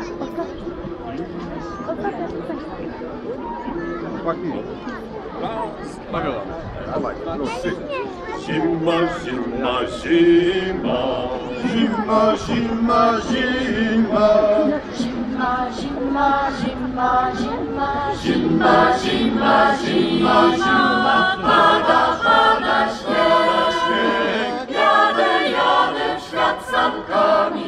Chłopaki. Pawiola. Dawaj, Zima, zima, zima. Zima, zima, zima. Zima, zima, zima, zima. Zima, zima, zima, zima. Pada, pada śnieg. Jadę, jadę w świat sankami.